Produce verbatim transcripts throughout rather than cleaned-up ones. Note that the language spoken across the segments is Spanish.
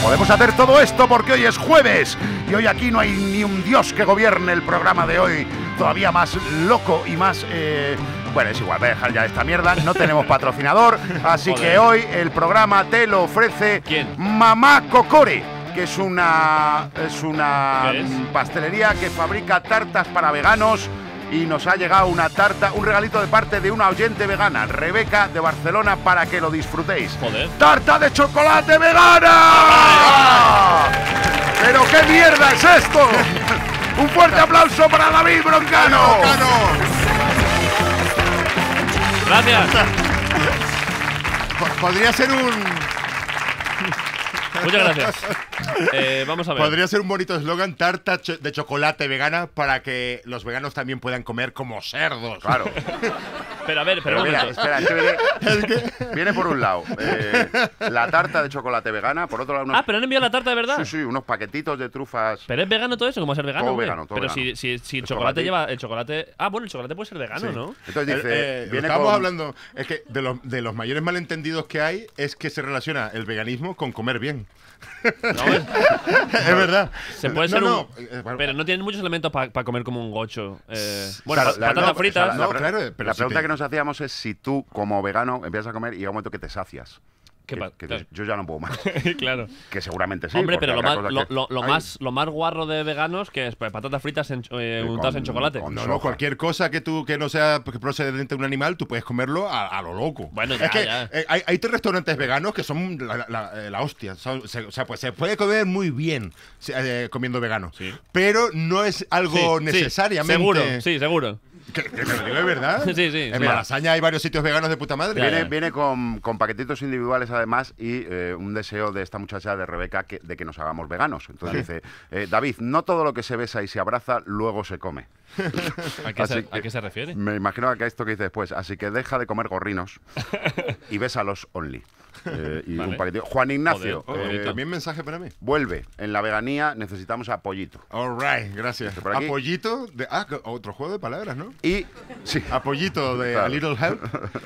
Podemos hacer todo esto porque hoy es jueves y hoy aquí no hay ni un dios que gobierne el programa de hoy. Todavía más loco y más... Eh... Bueno, es igual, voy a dejar ya esta mierda. No tenemos patrocinador, así Joder. que hoy el programa te lo ofrece ¿Quién? Mamá Cocore, que es una, es una ¿Qué es? pastelería que fabrica tartas para veganos. Y nos ha llegado una tarta, un regalito de parte de una oyente vegana, Rebeca de Barcelona, para que lo disfrutéis. Joder. ¡Tarta de chocolate vegana! ¡Ah! ¡Pero qué mierda es esto! ¡Un fuerte aplauso para David Broncano! Gracias. Podría ser un... Muchas gracias. Eh, vamos a ver. Podría ser un bonito eslogan, tarta cho de chocolate vegana, para que los veganos también puedan comer como cerdos. Claro. Pero a ver, pero, Pero un mira, momento. espera, es que viene, viene por un lado eh, la tarta de chocolate vegana, por otro lado unos, Ah, pero han enviado la tarta de verdad. sí, sí, unos paquetitos de trufas. Pero es vegano todo eso, ¿cómo va a ser vegano? Todo hombre? vegano, todo Pero vegano. si, si, si el El chocolate chocolate. lleva. El chocolate. Ah, bueno, el chocolate puede ser vegano, Sí. ¿no? Entonces dice, Eh, eh, viene estamos con- hablando, es que de los, de los mayores malentendidos que hay es que se relaciona el veganismo con comer bien. No, es- Es verdad. se puede no, ser no, un. eh, bueno, Pero no tienen muchos elementos para comer como un gocho. Eh, bueno, Claro, pa- la- patatas no, fritas. o sea, no, la pre- claro, pero la si pregunta te- que nos hacíamos es si tú, como vegano, empiezas a comer y llega un momento que te sacias. ¿Qué Que- pa- que claro. dices, yo ya no puedo más. Claro. Que seguramente sí. Hombre, porque pero lo habrá más, cosas lo, que- lo- lo Ay. más, lo más guarro de veganos que es pues, patatas fritas en, eh, Sí, untadas con- en chocolate. con- No, soja. no, cualquier cosa que tú que no sea que procedente de un animal, tú puedes comerlo a, a lo loco. Bueno, ya, es que ya. eh, hay, hay tres restaurantes veganos que son la, la- eh, la hostia. Son- se, o sea, pues se puede comer muy bien eh, comiendo vegano. Sí. Pero no es algo Sí, sí, necesariamente. seguro, sí, seguro. Que, que te lo digo de verdad. Sí, sí, En sí. Malasaña hay varios sitios veganos de puta madre. Ya, Viene, ya. viene con, con paquetitos individuales además y eh, un deseo de esta muchacha de Rebeca que, de que nos hagamos veganos. Entonces dice, eh, David, no todo lo que se besa y se abraza luego se come. ¿A qué, Así se, que- ¿A qué se refiere? Me imagino que a esto que dice después. Así que deja de comer gorrinos y bésalos only. Eh, y Vale. un paquetito. Juan Ignacio, Joder, Eh, eh, También mensaje para mí. vuelve. En la veganía necesitamos apoyito. All right, gracias. por aquí. Apoyito de. Ah, que- otro juego de palabras, ¿no? Y... Sí, Apoyito de Claro. A Little Help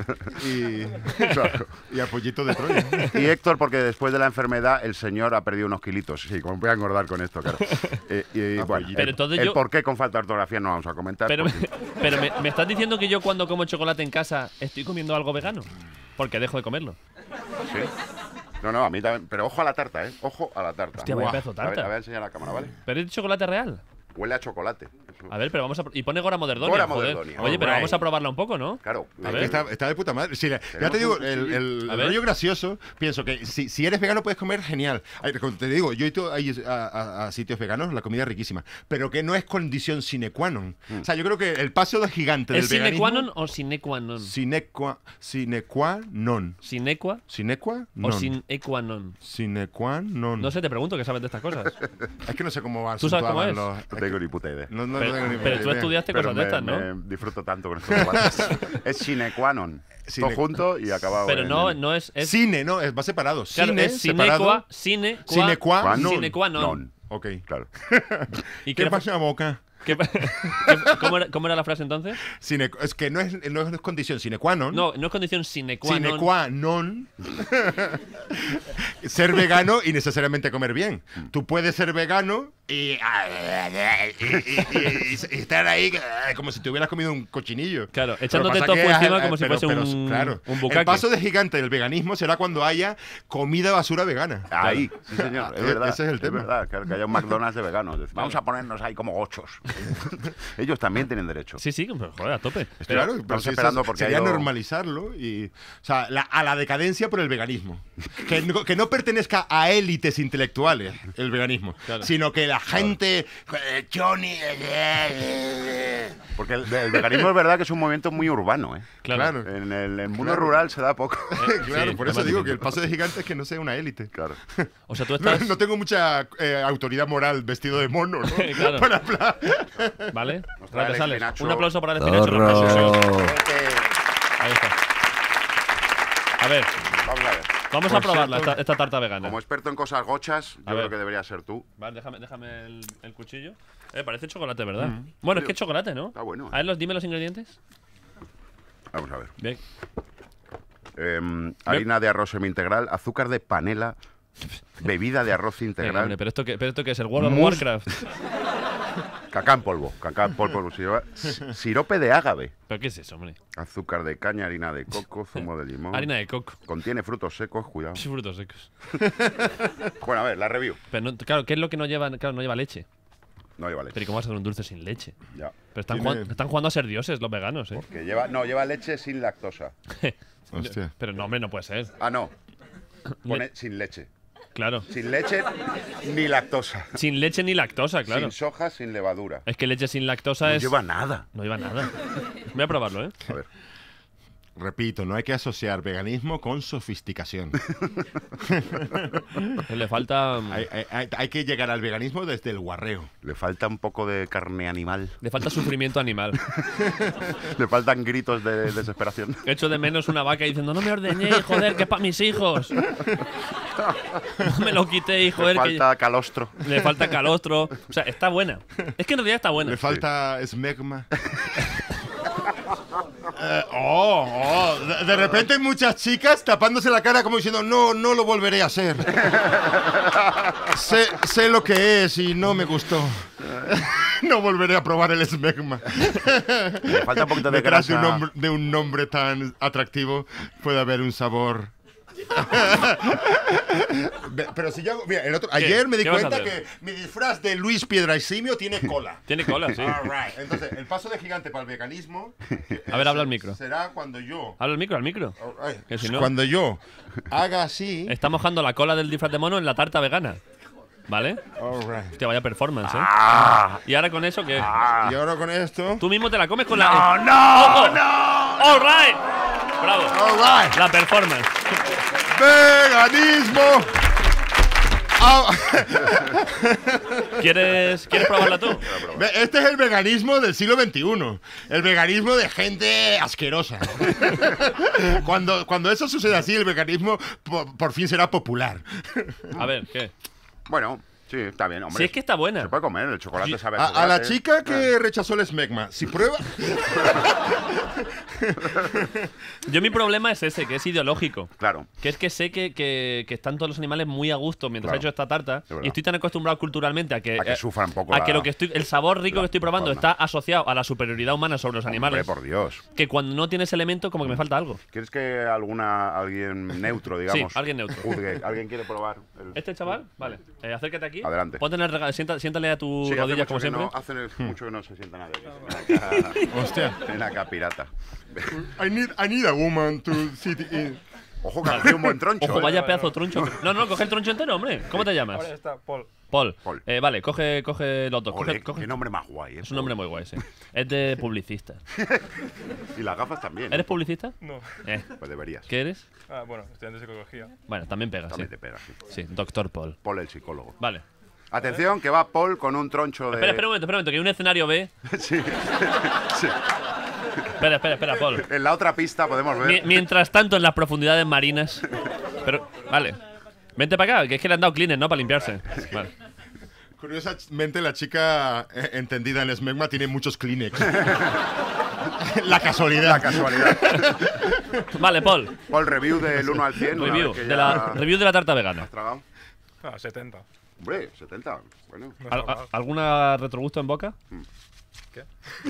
y, claro. y apoyito de Troya. Y Héctor, porque después de la enfermedad el señor ha perdido unos kilitos. Sí, como voy a engordar con esto, claro. Eh, y, Ah, bueno, pues, el, pero entonces el yo- por qué con falta de ortografía no vamos a comentar. Pero, porque- pero me, me estás diciendo que yo cuando como chocolate en casa estoy comiendo algo vegano. Porque dejo de comerlo. sí. No, no, a mí también. Pero ojo a la tarta, ¿eh? Ojo a la tarta. Hostia, vaya Guau. pedazo de A ver, tarta. la voy a enseñar a la cámara, ¿vale? Pero es chocolate real. Huele a chocolate. A ver, pero vamos a. Y pone Gora Moderdonia. Gora joder. Moderdonia. Oye, pero Alright. vamos a probarla un poco, ¿no? Claro. A eh, ver. Está, está de puta madre. Sí, ya Tenemos te digo, un el, cuchillín. el A ver. rollo gracioso, pienso que si, si eres vegano puedes comer genial. Ay, como te digo, yo he ido ahí a, a- a sitios veganos, la comida es riquísima, pero que no es condición sine qua non. O sea, yo creo que el paso de gigante del ¿Es sine veganismo... qua non o sine qua non? Sine qua, sine qua non. ¿Sine qua ¿Sine qua? o Non. sine qua non? Sine qua non. No sé, te pregunto que sabes de estas cosas. Es que no sé cómo va. ¿Tú sabes cómo es? No tengo ni puta idea. No, no, Pero, no tengo ni pero tú idea. estudiaste Pero cosas me, de estas, ¿no? me disfruto tanto con estos debates. Es sine qua non. Sine- Todo junto y acabado. Pero en- no, en- no es. es Cine, no, es- va separado. claro, Cine, es sine separado. qua, sine qua, Sine qua Qua non. sine qua non. non. Ok. Claro. ¿Y ¿Qué qué, pasa en la boca? qué pa- qué- ¿cómo, era, ¿Cómo era la frase entonces? Sine, es que no es, no es condición sine qua non. No, no es condición sine qua Sine non. qua non ser vegano y necesariamente comer bien. Tú puedes ser vegano y, y- y- y- y estar ahí eh, como si te hubieras comido un cochinillo. Claro, Pero echándote pasa tofu que, encima eh, como si pero- fuese pero, un, claro, un el bucaque. paso de gigante del veganismo será cuando haya comida basura vegana. Ahí, sí señor, es Eh, verdad. ese es el tema. verdad, claro, que haya un McDonald's de veganos. Vamos a ponernos ahí como gochos. Ellos también tienen derecho. Sí, sí, pero, joder, a tope. Estoy- Claro, pero estamos si esperando eso porque sería ha ido- normalizarlo y, o sea, la- a la decadencia por el veganismo. Que no, que no pertenezca a élites intelectuales el veganismo, Claro. sino que la gente, eh, Johnny, Porque el, el veganismo es verdad que es un movimiento muy urbano, ¿eh? Claro. Claro. En el, en mundo Claro. rural se da poco. claro, Sí, por eso además digo de- que el paso de gigante es que no sea una élite. Claro. O sea, tú No, estás. no tengo mucha eh, autoridad moral vestido de mono, ¿no? Claro. Para hablar. ¿Vale? Nos trae el Gracias, Alex. espinacho. Un aplauso para el espinacho. que nos Zorro. ha Ahí está. A ver, Vamos a ver. vamos Por a probarla, cierto, esta, esta tarta vegana. Como experto en cosas gochas, yo A ver. creo que debería ser tú. Vale, déjame, déjame el, el cuchillo. Eh, parece chocolate, ¿verdad? Bueno, es que es chocolate, ¿no? Está bueno. A ver, los, dime los ingredientes. Vamos a ver. Bien. Em, harina de arroz semi-integral, azúcar de panela, Bebida de arroz Venga, integral. hombre, pero esto que, pero esto que es el World of Mus- Warcraft. Cacá en polvo. Cacá en polvo. siro- Sirope de ágave. ¿Pero qué es eso, hombre? Azúcar de caña, harina de coco, zumo de limón. Harina de coco. Contiene frutos secos, cuidado. Sí, frutos secos. Bueno, a ver, la review. Pero no- claro, ¿qué es lo que no lleva? Claro, no lleva leche. No lleva leche. Pero ¿y cómo vas a hacer un dulce sin leche? Ya. Pero están, Tiene- jugando, están jugando a ser dioses los veganos, ¿eh? Que lleva, no, lleva leche sin lactosa. Hostia. Pero no, hombre, no puede ser. Ah, no. Pone sin leche. Claro. Sin leche ni lactosa. Sin leche ni lactosa, claro. Sin soja, sin levadura. Es que leche sin lactosa No es. lleva nada. No lleva nada. Voy a probarlo, ¿eh? A ver. Repito, no hay que asociar veganismo con sofisticación. Le falta. hay, hay- hay- hay que llegar al veganismo desde el guarreo. Le falta un poco de carne animal. Le falta sufrimiento animal. Le faltan gritos de desesperación. Echo de menos una vaca diciendo, no me ordeñéis, joder, que es para mis hijos. No me lo quitéis, Le joder, que falta calostro. le falta calostro. O sea, está buena. Es que en realidad está buena. Le falta esmegma. Eh, oh, oh, de, de repente hay muchas chicas tapándose la cara como diciendo, no, no lo volveré a hacer. sé, sé lo que es y no me gustó. No volveré a probar el esmegma. Le falta un poquito de Detrás de un, grasa. nombre, de un nombre tan atractivo puede haber un sabor. Ve- Pero si yo hago- mira, el otro, ayer me di ¿Qué vas a cuenta hacer? que mi disfraz de Luis Piedrahísimio tiene cola. Tiene cola, sí. All right. Entonces, el paso de gigante para el veganismo. A ver, habla al micro. Será cuando yo. Habla al micro, al micro. all right, Que si no- Cuando yo haga así. Está mojando la cola del disfraz de mono en la tarta vegana. ¿Vale? All right. Hostia, vaya performance, ¿eh? ¡Ah! Y ahora con eso, ¿qué? Y ahora con esto. Tú mismo te la comes con la. ¡No, no, ¡Ojo! no! ¡All right! ¡Bravo! All right. La performance. Veganismo. Ah, ¿Quieres, ¿Quieres probarla tú? ve, este es el veganismo del siglo veintiuno. El veganismo de gente asquerosa. Cuando, cuando eso sucede así, el veganismo por, por fin será popular. A ver, ¿qué? Bueno, sí, está bien, hombre. Si es que está buena. Se puede comer, el chocolate Sí. sabe A, a la chocolate. chica que rechazó el esmegma, si prueba. Yo mi problema es ese, que es ideológico. Claro. Que es que sé que, que- que están todos los animales muy a gusto mientras Claro. he hecho esta tarta. verdad. Y estoy tan acostumbrado culturalmente a que, A que eh, sufra un poco a la- que lo que estoy, el sabor rico la que estoy probando fauna. está asociado a la superioridad humana sobre los animales. Hombre, por Dios. Que cuando no tienes elemento, como que me falta algo. ¿Quieres que alguna alguien neutro, digamos? Sí, alguien neutro. juzgue? ¿Alguien quiere probar? el- ¿Este chaval? Vale. Eh, acércate aquí. Adelante. Ponte en el rega- sienta- siéntale a tu Sí, hace rodilla mucho como que siempre. no- hace mucho que no se sienta nadie. Ven acá, Hostia. ven acá, pirata. I need, I need a woman to sit in. Ojo, que hace un buen troncho. Ojo, ¿eh? vaya pedazo de troncho. que- No, no, coge el troncho entero, hombre. ¿Cómo te llamas? Ahora está Paul. Paul. Paul. Eh, vale, coge, coge los dos. Ole, Coge, coge- qué nombre más guay, ¿eh? Es un nombre muy guay, sí. Es de publicista. Y las gafas también. ¿Eres publicista? No. Eh. Pues deberías. ¿Qué eres? Ah, bueno, estudiante de psicología. Bueno, también pega, sí. También te pega, sí. Sí, doctor Paul. Paul el psicólogo. Vale. Atención, que va Paul con un troncho de... Espera, espera un momento, espera un momento, que hay un escenario B. Sí. Sí. Espera, espera, espera, Paul. En la otra pista podemos ver... Mi- mientras tanto, en las profundidades marinas. Pero, vale. Vente para acá, que es que le han dado cleaner, ¿no? Para limpiarse. Vale. Curiosamente, la chica eh, entendida en esmegma tiene muchos Kleenex. La casualidad. La casualidad. Vale, Paul. Paul, review del uno al cien. una Review vez que de ya la, review de la tarta vegana. has tragado. Ah, setenta. Hombre, setenta. Bueno. No ¿Al- está a- mal. ¿Alguna retrogusto en boca? ¿Qué?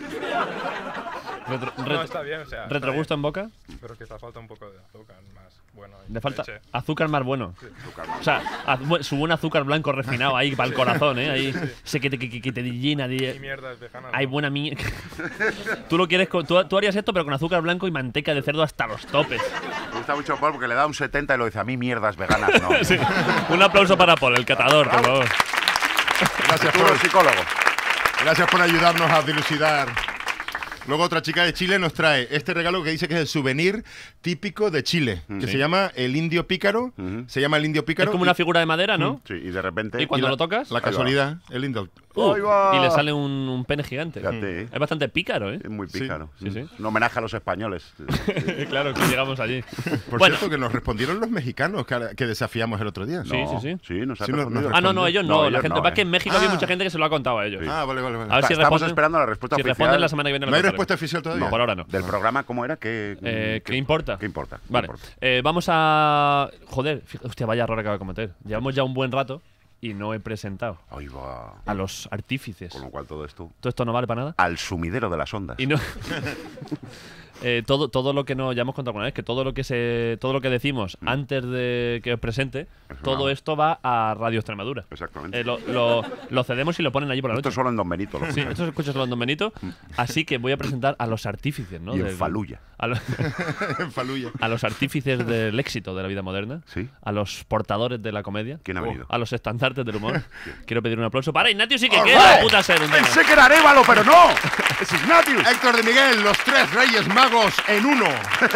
Retro- No, ret- está bien, o sea. está ¿Retrogusto en boca? bien, pero quizá falta un poco de azúcar más bueno. y Le falta leche. azúcar más bueno. Azúcar más. O sea, az- bu- su buen azúcar blanco refinado ahí para el corazón, ¿eh? Ahí, ese que te, que, que te llena Y de... mierda es vegana. Hay ¿no? buena mierda. Tú lo quieres con, tú, tú harías esto, pero con azúcar blanco y manteca de cerdo hasta los topes. Me gusta mucho Paul porque le da un setenta y lo dice a mí mierdas veganas, no. Sí. Un aplauso para Paul, el catador, por favor. Gracias, Futuro Paul. psicólogo. Gracias por ayudarnos a dilucidar. Luego otra chica de Chile nos trae este regalo que dice que es el souvenir típico de Chile, que Sí. se llama el indio pícaro. Ujú. Se llama el indio Es pícaro. como y- una figura de madera, ¿no? Sí, y de repente... ¿Y cuando la- lo tocas? La Ahí va. casualidad, el indio. uh, ¡Ahí va! y le sale un, un pene gigante. Fíjate, Es bastante pícaro, ¿eh? es muy Sí, pícaro. sí, sí. Un homenaje a los españoles. Claro, que llegamos allí. Por Bueno. cierto, que nos respondieron los mexicanos que, que desafiamos el otro día. Sí, No, sí, sí. Sí, nos ha Sí, nos- respondido. nos Ah, no, no, ellos no. No, la ellos gente, no, va que eh. en México hay Ah. mucha gente que se lo ha contado a ellos. Ah, vale, vale, vale. A ver si Estamos responden- esperando la respuesta Si oficial. responden la semana que viene. ¿No lo hay contaré. respuesta oficial todavía? No, por ahora no. Del programa, ¿cómo era? ¿Qué, Eh, ¿Qué importa? ¿Qué importa? ¿Qué Vale. importa? Eh, vamos a. Joder, fí- hostia, vaya error acabo de cometer. Llevamos ya un buen rato y no he presentado Ahí va. a los artífices. Con lo cual todo esto. Todo esto no vale para nada. Al sumidero de las ondas. Y no. Eh, todo, todo lo que no, ya hemos contado alguna vez, que todo lo que se, todo lo que decimos Mm. antes de que os presente, Eso todo no. esto va a Radio Extremadura. Exactamente. Eh, lo, lo- lo cedemos y lo ponen allí por la Esto noche. solo en Don Benito. Lo Sí, esto se escucha solo en Don Benito. Así que voy a presentar a los artífices, ¿no? Y en Del- Faluya. A, lo- En Faluya. a los artífices del éxito de la vida moderna. Sí. A los portadores de la comedia. ¿Quién ha venido? A los estandartes del humor. Quiero pedir un aplauso para Ignatius y que ¡All queda right! puta ser un día más. Pensé que era Arévalo, pero no. Es Ignatius. Héctor de Miguel, los tres reyes magos en uno.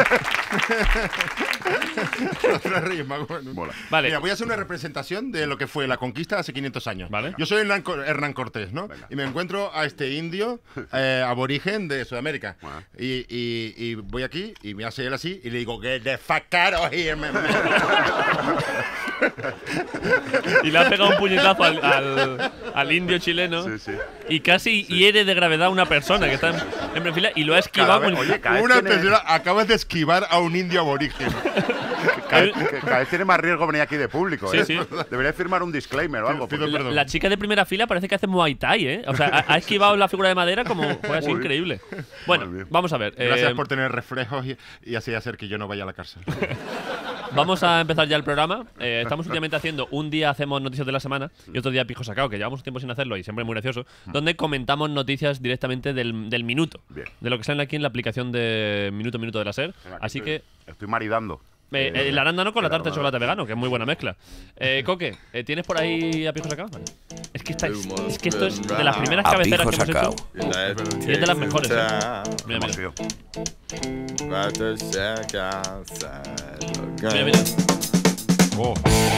Los tres reyes magos en uno. Mola. Vale. Mira, voy a hacer una representación de lo que fue la conquista hace quinientos años. Vale. Yo soy Hernán, Cor- Hernán Cortés, ¿no? Venga. Y me encuentro a este indio eh, aborigen de Sudamérica. Bueno. Y, y- y voy aquí y me hace él así y le digo, get the fuck out of here, man. Y le ha pegado un puñetazo al, al- al indio chileno. Sí, sí. Y casi hiere de gravedad a una persona que está en, en primera fila y lo ha Cada esquivado vez- con. oye, cada vez Una tiene- persona acabas de esquivar a un indio aborigen. Cada vez, que- cada vez tiene más riesgo venir aquí de público. Sí, ¿eh? sí. Debería firmar un disclaimer o algo. Pido porque- la, perdón. la chica de primera fila parece que hace Muay Thai, ¿eh? O sea, ha, ha esquivado la figura de madera como fue así Uy. increíble. Bueno, Muy bien. vamos a ver. Gracias eh, por tener reflejos y, y así hacer que yo no vaya a la cárcel. Vamos a empezar ya el programa. Eh, estamos últimamente haciendo un día hacemos noticias de la semana y otro día pijo sacado, que llevamos un tiempo sin hacerlo y siempre es muy gracioso, donde comentamos noticias directamente del, del minuto, Bien. de lo que sale aquí en la aplicación de Minuto Minuto de la SER. Venga, aquí Así estoy- que Estoy maridando. eh, Eh, el arándano con la el tarta de arándano. chocolate vegano, que es muy buena mezcla. Eh, Coque, eh, ¿tienes por ahí a pijo sacado? Vale. Es que, esta, es, es que esto es de las primeras A cabeceras pijo que hemos hecho. sacao. Y es de las mejores, ¿eh? Mira, Hemos mira. sido. Mira, mira. Oh.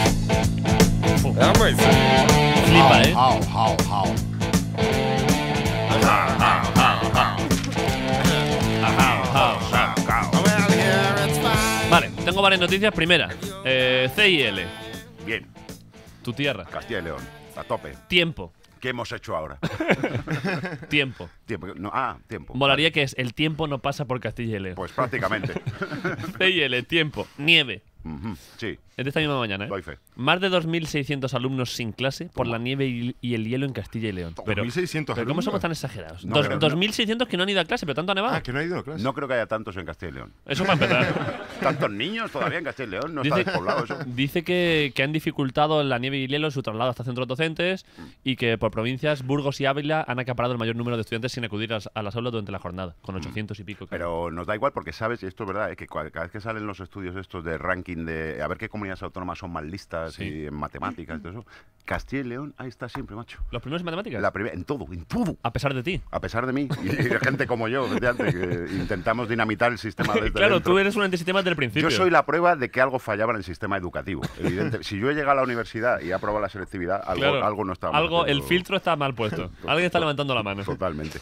Flipa, ¿eh? How, how, how. Vale, tengo varias noticias. Primera, eh, C I L, Bien. tu tierra. Castilla y León. A tope. Tiempo, ¿Qué hemos hecho ahora? tiempo. Tiempo. No, ah, tiempo. Molaría que es el tiempo no pasa por Castilla y León. Pues prácticamente. C I L, tiempo, nieve. Ujú, sí, Es de esta misma mañana, ¿eh? doy fe. Más de dos mil seiscientos alumnos sin clase por la nieve y y el hielo en Castilla y León. Pero, dos mil seiscientos pero ¿cómo alumnos? somos tan exagerados? No, Dos- pero- dos mil seiscientos que no han ido a clase, pero tanto ha nevado. Ah, que no ha ido a clase. No creo que haya tantos en Castilla y León. Eso para empezar. Tantos niños todavía en Castilla y León. No está Dice, despoblado eso. dice que, que han dificultado la nieve y el hielo su traslado hasta centros docentes y que por provincias, Burgos y Ávila han acaparado el mayor número de estudiantes sin acudir a, las- a las aulas durante la jornada, con ochocientos y pico. Pero nos da igual porque sabes, y esto es verdad, eh, que cua- cada vez que salen los estudios estos de ranking de a ver qué comunidades autónomas son más listas Sí. y en matemáticas y todo eso, Castilla y León ahí está siempre, macho. ¿Los primeros en matemáticas? La primera, en todo, en todo. A pesar de ti. A pesar de mí y de gente como yo, efectivamente, que intentamos dinamitar el sistema desde Claro, dentro. tú eres un antisistema desde el principio. Yo soy la prueba de que algo fallaba en el sistema educativo. Evidente. Si yo he llegado a la universidad y he aprobado la selectividad, algo, Claro. algo no estaba Algo, el haciendo- filtro está mal puesto. Alguien está levantando la mano. Totalmente.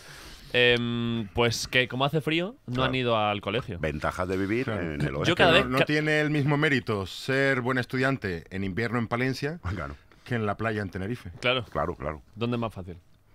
Em, pues que como hace frío, no Claro. han ido al colegio. Ventajas de vivir Claro. en el Yo oeste. cada no, vez- no ca- tiene el mismo mérito ser buen estudiante en invierno en Palencia Claro, que en la playa en Tenerife. Claro. claro, claro. ¿Dónde es más fácil?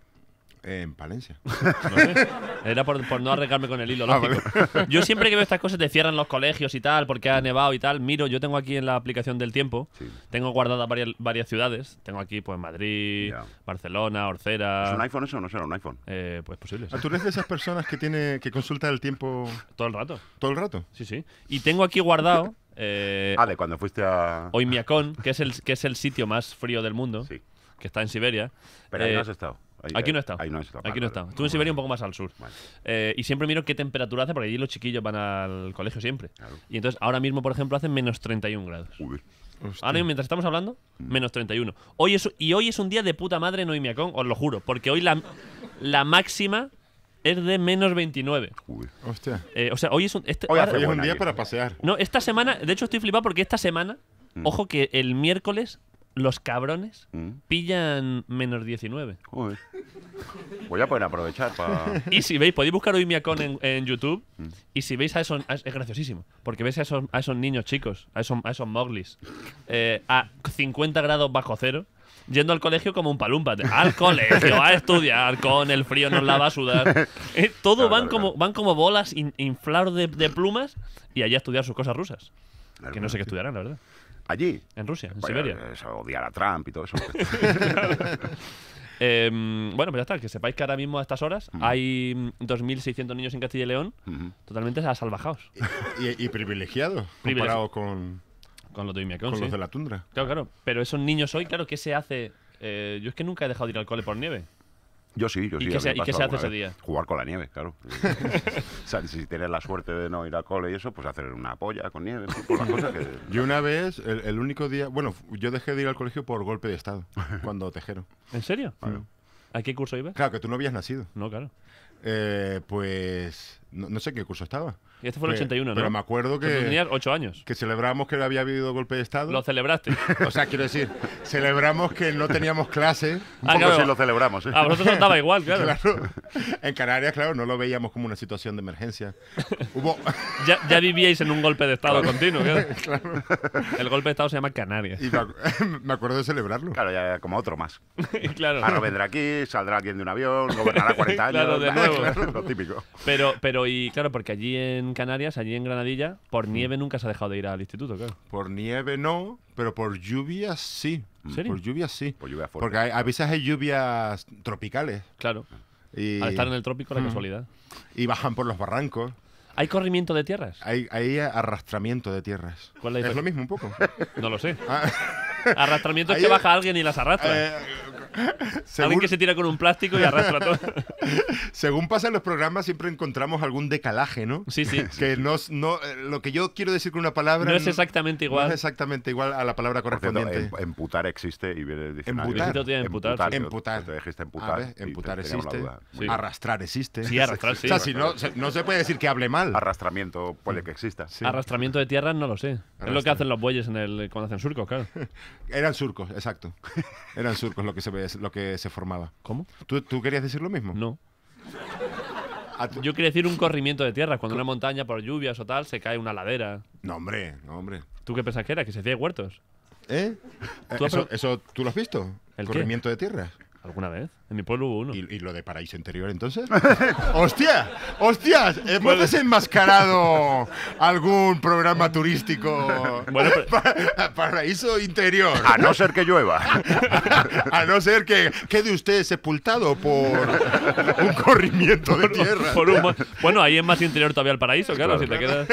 En Palencia. No sé. Era por, por no arriesgarme con el hilo, Ah, lógico. Yo siempre que veo estas cosas te cierran los colegios y tal, porque ha nevado y tal. Miro, yo tengo aquí en la aplicación del tiempo, Sí. tengo guardadas varias, varias ciudades. Tengo aquí pues Madrid, Ya. Barcelona, Orcera. ¿Es un iPhone eso o no será un iPhone? Eh, pues posible. sí. Ah, ¿tú eres de esas personas que tiene que consulta el tiempo Todo el rato. todo el rato? Sí, sí. Y tengo aquí guardado eh, Ah, de cuando fuiste a... Oymyakon, que es, el, que es el sitio más frío del mundo, Sí. que está en Siberia. Pero ahí Eh, no has estado. Ahí- Aquí no he ahí- estado. Ahí no has estado. Aquí Vale, no he vale. estado. Estuve en Siberia un poco más al sur. Vale. Eh, y siempre miro qué temperatura hace, porque allí los chiquillos van al colegio siempre. Claro. Y entonces ahora mismo, por ejemplo, hace menos treinta y un grados. Uy. Hostia. Ahora mismo, mientras estamos hablando, Mm. menos treinta y uno. Hoy es, y hoy es un día de puta madre en Oymyakon, os lo juro, porque hoy la, la máxima es de menos veintinueve. Uy. Hostia. Eh, o sea, hoy es un... Este, Hoy ahora- hace Hoy es un buena día ahí. para pasear. no, esta semana, de hecho estoy flipado porque esta semana, Mm. ojo que el miércoles los cabrones Mm. pillan menos diecinueve. Joder. Voy a poder aprovechar para... Y si veis, podéis buscar hoy Miacón en, en YouTube. Mm. Y si veis a esos. a- Es graciosísimo. Porque veis a esos, a esos niños chicos, a esos, a esos moglis, eh, a cincuenta grados bajo cero, yendo al colegio como un palumpa. Al colegio, a estudiar, con el frío nos la va a sudar. Eh, todo Claro, van, claro, como, claro. van como bolas in- inflados de, de plumas y allí a estudiar sus cosas rusas. Claro, Que no sé qué sí. estudiarán, la verdad. Allí. En Rusia, en Vaya, Siberia. eso, odiar a Trump y todo eso. Eh, bueno, pues ya está. Que sepáis que ahora mismo a estas horas Mm. hay mm, dos mil seiscientos niños en Castilla y León Ujú. totalmente salvajados. Y, y privilegiados Privilegi- comparado con, Con los de Imiacón, con sí. los de la tundra. Claro, claro. Pero esos niños hoy, claro, ¿qué se hace? Eh, yo es que nunca he dejado de ir al cole por nieve. Yo sí, yo ¿Y sí. qué a mí se- me y qué pasó se hace alguna ese vez. día? Jugar con la nieve, claro. O sea, si tienes la suerte de no ir al cole y eso, pues hacer una polla con nieve, por las cosas que... Yo una vez, el, el único día... Bueno, yo dejé de ir al colegio por golpe de estado, cuando tejero. ¿En serio? Claro. ¿A qué curso ibas? Claro, que tú no habías nacido. No, claro. Eh, pues... No, no sé qué curso estaba. Y este fue el Pe- ochenta y uno, ¿no? Pero me acuerdo Pues tú que, tenías ocho años. que celebramos que había habido golpe de estado. Lo celebraste. O sea, quiero decir, celebramos que no teníamos clase. Un Ah, poco claro. sí lo celebramos, ¿eh? A vosotros os daba igual, claro. Claro. En Canarias, claro, no lo veíamos como una situación de emergencia. Hubo... Ya, ya vivíais en un golpe de estado continuo, claro. El golpe de estado se llama Canarias. Y me, acu- me acuerdo de celebrarlo. Claro, ya como otro más. claro. Ahora vendrá aquí, saldrá alguien de un avión, gobernará cuarenta años. Claro, de nuevo. Claro, lo típico. Pero, pero, y claro, porque allí en Canarias, allí en Granadilla, por nieve nunca se ha dejado de ir al instituto, claro. Por nieve no, pero por lluvias sí. ¿En serio? Por lluvias sí. Por lluvia fuerte. Porque hay- a veces hay lluvias tropicales. Claro. Y, Al estar en el trópico, la Mm. casualidad. y bajan por los barrancos. ¿Hay corrimiento de tierras? Hay, hay arrastramiento de tierras. ¿Cuál es la es lo diferencia? mismo un poco. No lo sé. Ah, Arrastramiento es Ahí- que baja alguien y las arrastra. eh, Alguien según, que se tira con un plástico y arrastra todo. según pasan los programas siempre encontramos algún decalaje, ¿no? Sí, sí. Que no, es- no eh, lo que yo quiero decir con una palabra No es exactamente igual. no es exactamente igual a la palabra Por cierto, correspondiente. em- emputar existe y viene el diccionario. Emputar. Yo te voy a emputar, sí. Emputar. Te dijiste A emputar. ver, y emputar te- teníamos la existe. duda. Sí. Arrastrar existe. Sí, arrastrar, sí. O sea, si no, se- no se puede decir que hable mal. Arrastramiento puede que exista. Sí. Arrastramiento de tierras no lo sé. Es lo que Arrastrar. hacen los bueyes en el, cuando hacen surcos, claro. Eran surcos, exacto. Eran surcos lo que se, ve- lo que se formaba. ¿Cómo? ¿Tú, tú querías decir lo mismo? No. Ah, tú- Yo quería decir un corrimiento de tierras. Cuando una montaña por lluvias o tal se cae una ladera. No, hombre, no, hombre. ¿Tú qué pensás que era? ¿Que se hacía de huertos? ¿Eh? ¿Tú has ¿Eso, pro- eso tú lo has visto? ¿El qué? Corrimiento de tierras. ¿Alguna vez? En mi pueblo hubo uno. ¿Y, y lo de paraíso interior entonces? ¡Hostia! ¡Hostias! Hemos desenmascarado algún programa turístico. Bueno, pero- Pa- paraíso interior. A no ser que llueva. A no ser que quede usted sepultado por un corrimiento de tierra. Por un mo- bueno, ahí es más interior todavía el paraíso, claro, si te quedas.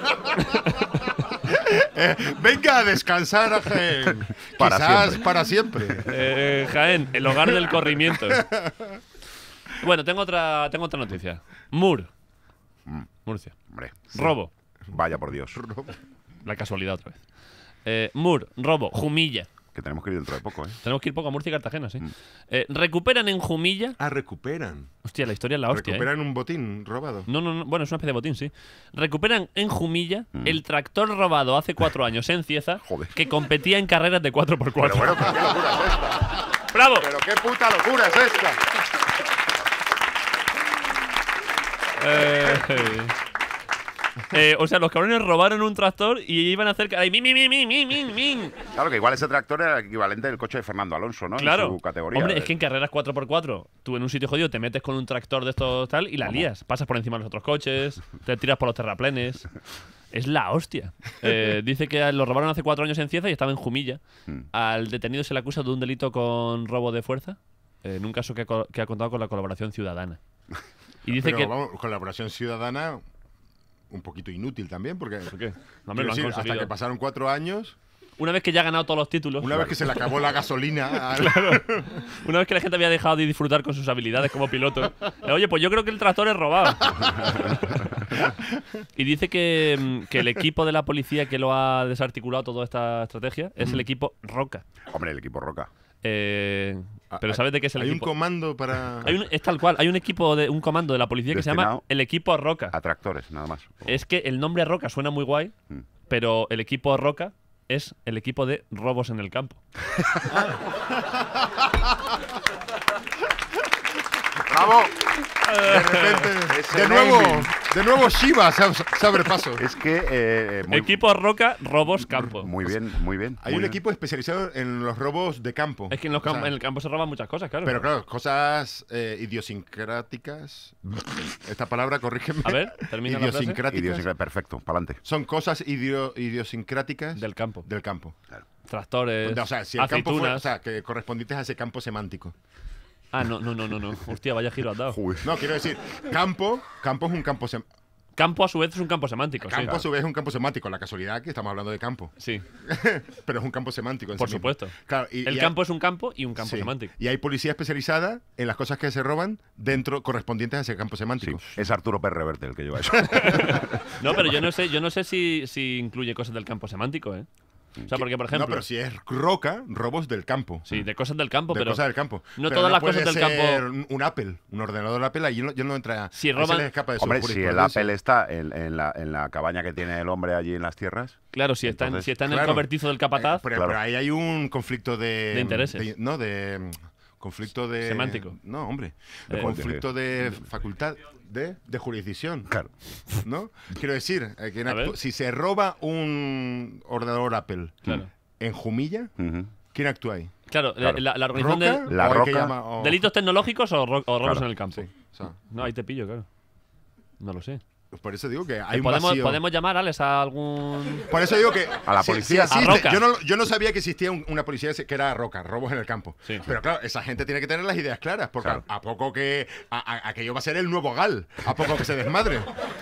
Eh, venga a descansar a Jaén. Para Quizás siempre. para siempre. Eh, Jaén, el hogar del corrimiento. Bueno, tengo otra, tengo otra noticia. Mur. Mm. Murcia. Hombre. Robo. Vaya por Dios. La casualidad otra vez. Eh, Mur, robo, Jumilla. Que tenemos que ir dentro de poco, ¿eh? Tenemos que ir poco a Murcia y Cartagena, sí. Mm. Eh, recuperan en Jumilla. Ah, recuperan. Hostia, la historia es la hostia. ¿eh? recuperan un botín robado. No, no, no, bueno, es una especie de botín, sí. Recuperan en Jumilla Mm. el tractor robado hace cuatro años en Cieza Joder. que competía en carreras de cuatro por cuatro. Pero bueno, pero qué locura es esta. ¡Bravo! Pero qué puta locura es esta. Eh, eh, o sea, los cabrones robaron un tractor y iban a hacer. ¡Ay, min, min, min, min, min, min, min! Claro que igual ese tractor era el equivalente del coche de Fernando Alonso, ¿no? Claro. En su categoría. Hombre, es que en carreras cuatro por cuatro, tú en un sitio jodido te metes con un tractor de estos tal y la ¿Cómo? lías. Pasas por encima de los otros coches, te tiras por los terraplenes. Es la hostia. Eh, dice que lo robaron hace cuatro años en Cieza y estaba en Jumilla. Mm. Al detenido se le acusa de un delito con robo de fuerza, eh, en un caso que ha, co- que ha contado con la colaboración ciudadana. Y dice Pero que. vamos, colaboración ciudadana un poquito inútil también, porque ¿Por qué? No, hombre, quiero lo han decir, hasta conseguido. que pasaron cuatro años, Una vez que ya ha ganado todos los títulos, una vez que se le acabó la gasolina, al- una vez que la gente había dejado de disfrutar con sus habilidades como piloto, eh, oye, pues yo creo que el tractor es robado. Y dice que, mm, que el equipo de la policía que lo ha desarticulado toda esta estrategia es el equipo Roca. Hombre, el equipo Roca. Eh, Ah, pero hay- ¿sabes de qué es el hay equipo? un comando para... Hay un- es tal cual, hay un equipo de un comando de la policía que se llama Destinado el equipo Roca. A tractores, nada más. Es que el nombre Roca suena muy guay, Mm. pero el equipo Roca es el equipo de robos en el campo. ¡Bravo! De repente, Ese de nuevo, naming. de nuevo Shiva se, se abre paso. Es que... eh, muy, Equipo Roca, robos campo. muy bien, muy bien. Hay muy un bien. equipo especializado en los robos de campo. Es que en, los O sea, camp- en el campo se roban muchas cosas, claro. Pero claro, cosas eh, idiosincráticas. Esta palabra, corrígeme. A ver, termina la frase. Idiosincráticas. Idiosincrasia, perfecto, para adelante. Son cosas idio- idiosincráticas Del campo. del campo. Tractores, O sea, si el campo fuera, aceitunas. o sea, que correspondientes a ese campo semántico. Ah, no, no, no, no, no. Hostia, vaya giro has dado. Joder. No, quiero decir, campo, campo es un campo semántico. Campo, a su vez, es un campo semántico, sí. Campo a su vez es un campo semántico. La casualidad que estamos hablando de campo. Sí, Pero es un campo semántico en por sí mismo. supuesto. Claro, y- El y hay- campo es un campo y un campo sí. semántico. Y hay policía especializada en las cosas que se roban dentro correspondientes a ese campo Sí, semántico. es Arturo Pérez Reverte el que lleva eso. No, pero yo no sé, yo no sé si, si incluye cosas del campo semántico, ¿eh? O sea, porque, por ejemplo... No, pero si es roca, robos del campo. Sí, de cosas del campo, de pero... cosas del campo. no Pero todas las puede cosas del campo- ser un- Un Apple, un ordenador Apple, ahí no, yo no entra. Si ahí se roban- les escapa de su Hombre, si el jurisprudencia. Apple está en, en la, en la cabaña que tiene el hombre allí en las tierras, Claro, si está, en, Entonces, si está en el claro. cobertizo del Eh, capataz... pero, claro. pero ahí hay un conflicto de. De intereses. de- no, de. mm, Conflicto de. Semántico. No, hombre. Eh, conflicto de facultad. De, de jurisdicción. claro. ¿No? Quiero decir, eh, que en A ver. actu- si se roba un ordenador Apple Claro. en Jumilla, Ujú. ¿quién actúa ahí? Claro, Claro. La, la organización ¿Roca? de... La ¿O hay que Roca. llama- o- ¿Delitos tecnológicos o, ro- o robos Claro. en el campo? Sí, o sea, No, ahí te pillo, claro. No lo sé. por eso digo que hay un ¿Podemos, vacío. ¿Podemos llamar, Alex, a algún...? Por eso digo que. A la sí, policía. sí A existe. Roca. Yo no, yo no sabía que existía un- una policía que era Roca, robos en el campo. Sí. Pero claro, esa gente tiene que tener las ideas claras, porque Claro. a, a poco que. A, a- aquello va a ser el nuevo Gal, a poco que se desmadre.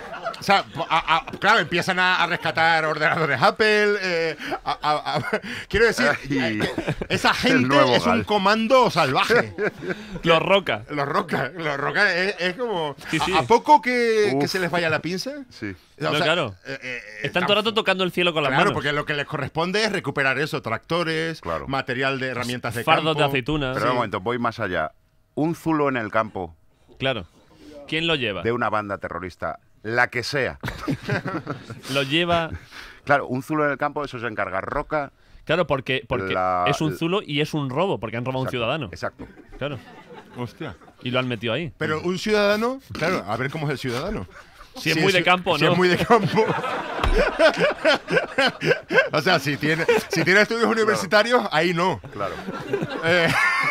O sea, a- a- claro, empiezan a, a rescatar ordenadores Apple. eh, a- a- a- quiero decir, Ay, esa el gente nuevo es un Gal. comando salvaje. Los Roca. Los Roca, los Roca es, es como. Sí, sí. A, a poco que, que Uf. se les vaya la pinza. Sí. o No, sea, claro. eh, eh, Están tan- todo el rato tocando el cielo con las Claro, manos. porque lo que les corresponde es recuperar eso, tractores, Claro. material de herramientas de Fardos campo. de aceitunas. Pero un momento, voy más allá. Un zulo en el campo Claro. ¿Quién lo lleva? de una banda terrorista, la que sea. Lo lleva... Claro, un zulo en el campo, eso se encarga Roca. Claro, porque, porque La- es un zulo y es un robo, porque han robado a un Exacto, ciudadano. Exacto. Claro. Hostia. Y lo han metido ahí. Pero un ciudadano, claro, a ver cómo es el ciudadano. Si es muy de campo, si ¿no? es muy de campo. O sea, si tiene, si tiene estudios universitarios, ahí no. Claro. Eh,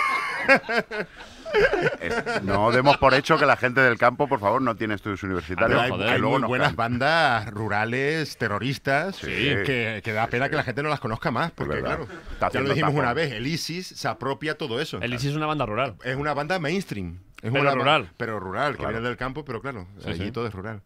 Es- no demos por hecho que la gente del campo, por favor, no tiene estudios universitarios. pero hay, joder, hay que luego muy nos buenas caen. bandas rurales, terroristas, Sí. que, que da pena que la gente no las conozca más, porque verdad. claro, Está ya haciendo lo dijimos tapón. una vez, el ISIS se apropia todo eso. El ISIS es una banda rural. Es una banda mainstream. Es Pero una ba- rural. Pero rural, que Claro. viene del campo, pero claro, Sí, allí sí. todo es rural.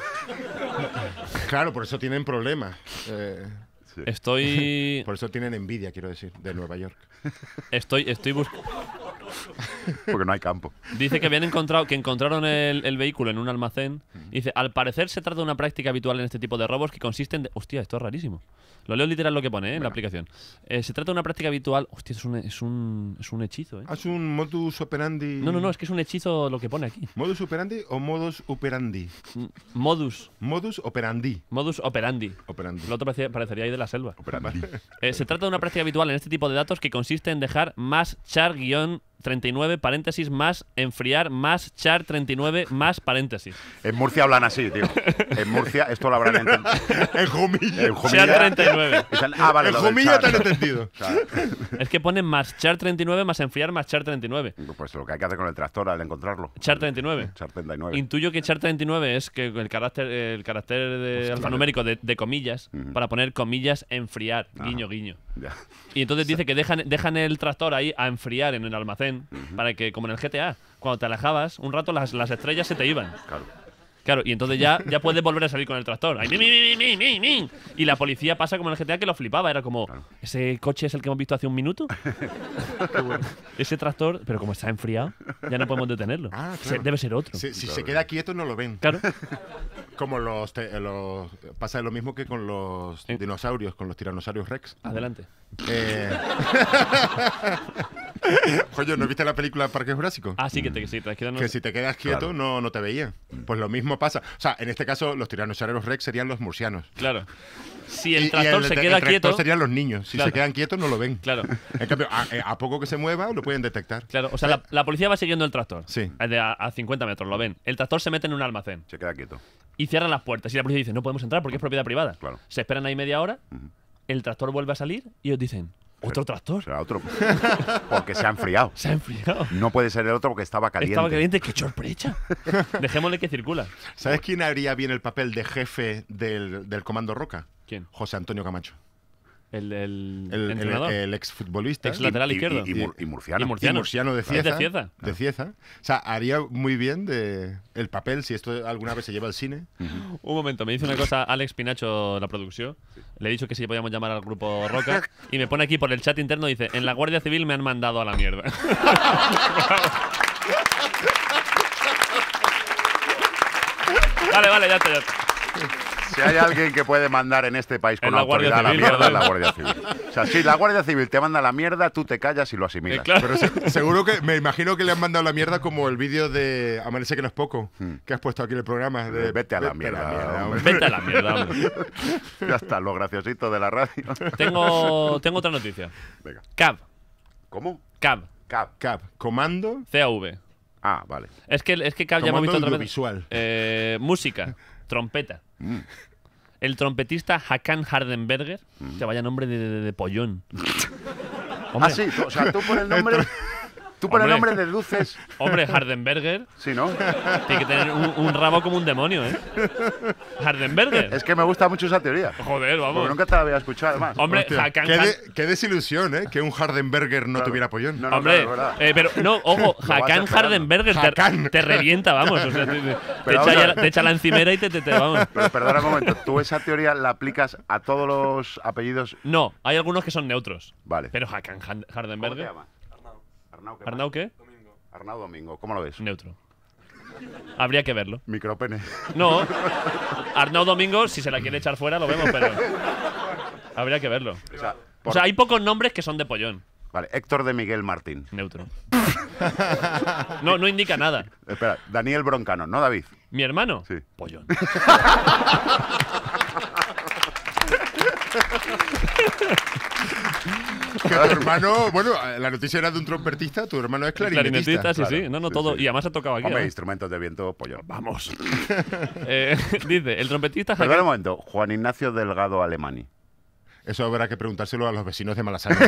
Claro, por eso tienen problemas. eh, Sí. Estoy... por eso tienen envidia, quiero decir, de Nueva York. Estoy, estoy buscando... Porque no hay campo. Dice que habían encontrado, que encontraron el, el vehículo en un almacén. Dice, al parecer se trata de una práctica habitual en este tipo de robos que consiste en... de- Hostia, esto es rarísimo. Lo leo literal lo que pone ¿eh? en la aplicación. Eh, se trata de una práctica habitual... Hostia, es un, es un, es un hechizo, ¿eh? ¿Haz un modus operandi? No, no, no, es que es un hechizo lo que pone aquí. ¿Modus operandi o modus operandi? M- Modus. Modus operandi. Modus operandi. Operandi. Lo otro parecía- parecería ahí de la selva. Operandi. Eh, se trata de una práctica habitual en este tipo de datos que consiste en dejar más char guión treinta y nueve paréntesis más enfriar más char treinta y nueve más paréntesis. En Murcia hablan así, tío. En Murcia esto lo habrán entendido. El Jumilla. En Jumilla- Char treinta y nueve. Dicen, ah, vale, El lo del Jumilla char. te han entendido. Claro. Es que ponen más char treinta y nueve más enfriar más char treinta y nueve. Pues lo que hay que hacer con el tractor al encontrarlo. Char treinta y nueve. Char treinta y nueve. Intuyo que char treinta y nueve es que el carácter, el carácter de alfanumérico de, de comillas Ujú. para poner comillas enfriar, Ajá. guiño, guiño. Ya. Y entonces dice que dejan, dejan el tractor ahí a enfriar en el almacén para que, como en el G T A, cuando te alejabas, un rato las, las estrellas se te iban. Claro. Claro, y entonces ya, ya puedes volver a salir con el tractor. Ahí, mi, mi, mi, mi, mi, mi. Y la policía pasa como en el G T A que lo flipaba. Era como, Claro. ¿ese coche es el que hemos visto hace un minuto? Ese tractor, pero como está enfriado, ya no podemos detenerlo. Ah, Se- claro. Debe ser otro. Si, si se queda quieto, no lo ven. Claro. Como los, te- los. Pasa lo mismo que con los Eh. dinosaurios, con los tiranosaurios Rex. Adelante. Eh, Oye, ¿no viste la película Parque Jurásico? Ah, sí, que te, sí, te quedan Que si te quedas quieto Claro. no, no te veían. Pues lo mismo pasa. O sea, en este caso los tiranosáuridos rex serían los murcianos. Claro. Si Y- el y tractor se el queda tractor quieto. serían los niños. Si Claro. se quedan quietos no lo ven. Claro, En cambio, a, eh, a poco que se mueva lo pueden detectar. claro. O sea, la, la policía va siguiendo el tractor. Sí. A, de- a- a cincuenta metros, lo ven. El tractor se mete en un almacén Se queda quieto. y cierran las puertas. Y la policía dice, no podemos entrar porque es propiedad privada. Claro. Se esperan ahí media hora, el tractor vuelve a salir y ellos dicen, ¿otro tractor? Será otro. Porque se ha enfriado. Se ha enfriado. No puede ser el otro porque estaba caliente. Estaba caliente, qué sorpresa. Dejémosle que circula. ¿Sabes quién haría bien el papel de jefe del, del Comando Roca? ¿Quién? José Antonio Camacho. El, el, El, el, entrenador. el exfutbolista. Ex lateral Y- y- izquierdo. Y, y mur- y murciano. Y murciano. Y murciano de Es Cieza. de Cieza. de Cieza. O sea, haría muy bien de el papel, si esto alguna vez se lleva al cine. Un momento, me dice una cosa Alex Pinacho, la producción. Le he dicho que si podíamos llamar al grupo Roca. Y me pone aquí por el chat interno, dice, en la Guardia Civil me han mandado a la mierda. Vale, vale, ya está, ya está. Si hay alguien que puede mandar en este país con En la Guardia autoridad a la Civil, mierda, es la joder. Guardia Civil. O sea, si la Guardia Civil te manda a la mierda, tú te callas y lo asimilas. Eh, claro. Pero se- seguro que me imagino que le han mandado la mierda como el vídeo de Amanece que no es poco, que has puesto aquí en el programa. De, Hmm. Vete a la mierda, hombre. Vete a la mierda, hombre. Ya está, lo graciosito de la radio. Tengo, tengo otra noticia. Venga. Cab. ¿Cómo? Cab. Cap. Cap, comando, C A V. Ah, vale. Es que, es que Cab ya hemos comando visto otra vez. audiovisual. Eh, música. Trompeta. Mm. El trompetista Hakan Hardenberger. Mm. Te vaya nombre de, de- de pollón. Ah, sí. tú- o sea, tú por el nombre. Tú por el Hombre. nombre deduces. Hombre, Hardenberger Sí, ¿no? tiene que tener un, un rabo como un demonio, ¿eh? Hardenberger. Es que me gusta mucho esa teoría. Joder, vamos. Porque nunca te la había escuchado, además. Hombre, Hostia, Hakan qué, Har- de- qué desilusión, ¿eh? Que un Hardenberger no Claro. tuviera pollón. No, no, Hombre, claro, es verdad. eh, pero no, ojo, Lo vas Hakan esperando. Hardenberger te, Hakan. te revienta, vamos. O sea, te, te- te Pero echa, vamos a ya- ver. te echa la encimera y te, te, te- vamos. Pero perdona un momento, ¿tú esa teoría la aplicas a todos los apellidos? No, hay algunos que son neutros. Vale. Pero Hakan Han- ¿Cómo te Hardenberger. llamas? Arnau. Arnau, ¿qué ¿Arnau más? qué? Arnau Domingo, ¿cómo lo ves? Neutro. Habría que verlo. Micropene. No, Arnau Domingo, si se la quiere echar fuera, lo vemos, pero. Habría que verlo. O sea, O por- sea, hay pocos nombres que son de pollón. Vale, Héctor de Miguel Martín. Neutro. No, no indica nada. Espera, Daniel Broncano, ¿no, David? ¿Mi hermano? Sí. Pollón. Que tu hermano, bueno, la noticia era de un trompetista, tu hermano es clarinetista. Clarinetista, sí, claro. sí. No, no, Sí, todo. sí. Y además ha tocado aquí. Hombre, ¿eh? instrumentos de viento, pollo. Vamos. Eh, dice, el trompetista Perdón un Hakan- momento, Juan Ignacio Delgado Alemani. Eso habrá que preguntárselo a los vecinos de Malasaña.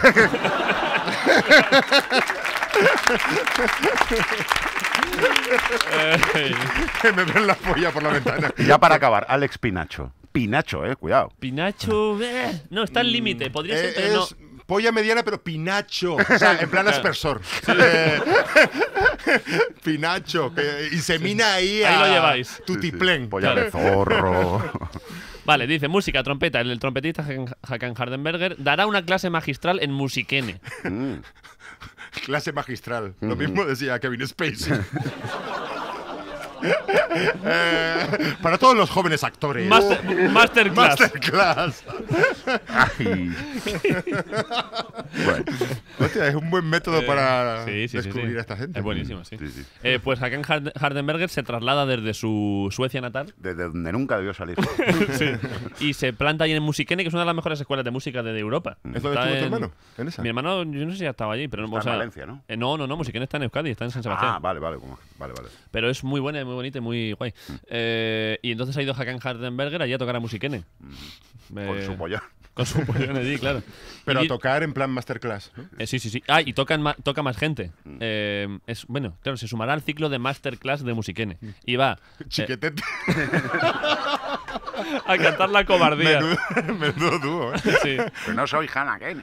Eh, Que me ven la polla por la ventana. Y ya para acabar, Alex Pinacho. Pinacho, eh, cuidado. Pinacho. eh, no, está al límite. Podría ser, Eh, pero no. es polla mediana, pero pinacho. O sea, en plan aspersor. Eh, pinacho. Que insemina ahí Ahí a lo lleváis. Sí, sí, Tutiplén. Polla de zorro. Vale, dice música, trompeta. El, el trompetista Hakan- Hakan Hardenberger dará una clase magistral en Musikene. Mm. Clase magistral. Lo mismo decía Kevin Spacey. Eh, para todos los jóvenes actores. Master- masterclass. Masterclass. Ay. Bueno, Hostia, es un buen método para Sí, sí, sí, descubrir sí. a esta gente. Es buenísimo, sí. sí, sí. Eh, pues Hakan Hard- Hardenberger se traslada desde su Suecia natal Desde donde nunca debió salir. y se planta ahí en Musikene, que es una de las mejores escuelas de música de, de Europa. ¿Es donde Está estuvo tu en- hermano? ¿En esa? Mi hermano, yo no sé si ya estaba allí, pero no. Está o en sea, Valencia, ¿no? eh, no, no, no, Musikene está en Euskadi, está en San Sebastián. Ah, vale, vale, como- vale, vale. Pero es muy buena, muy bonita y muy guay. Eh, y entonces ha ido Hakan Hardenberger allí a tocar a Musikene. Con Eh, su polla. Con su pollón allí, claro. Pero Y a di- tocar en plan masterclass. ¿no? Eh, sí, sí, sí. Ah, y tocan ma- toca más gente. Eh, es, bueno, claro, se sumará al ciclo de masterclass de Musikene. Y va eh, Chiquetete. a cantar la cobardía. Menudo, menudo dúo, ¿eh? Sí. Que no soy Hannah Kenne.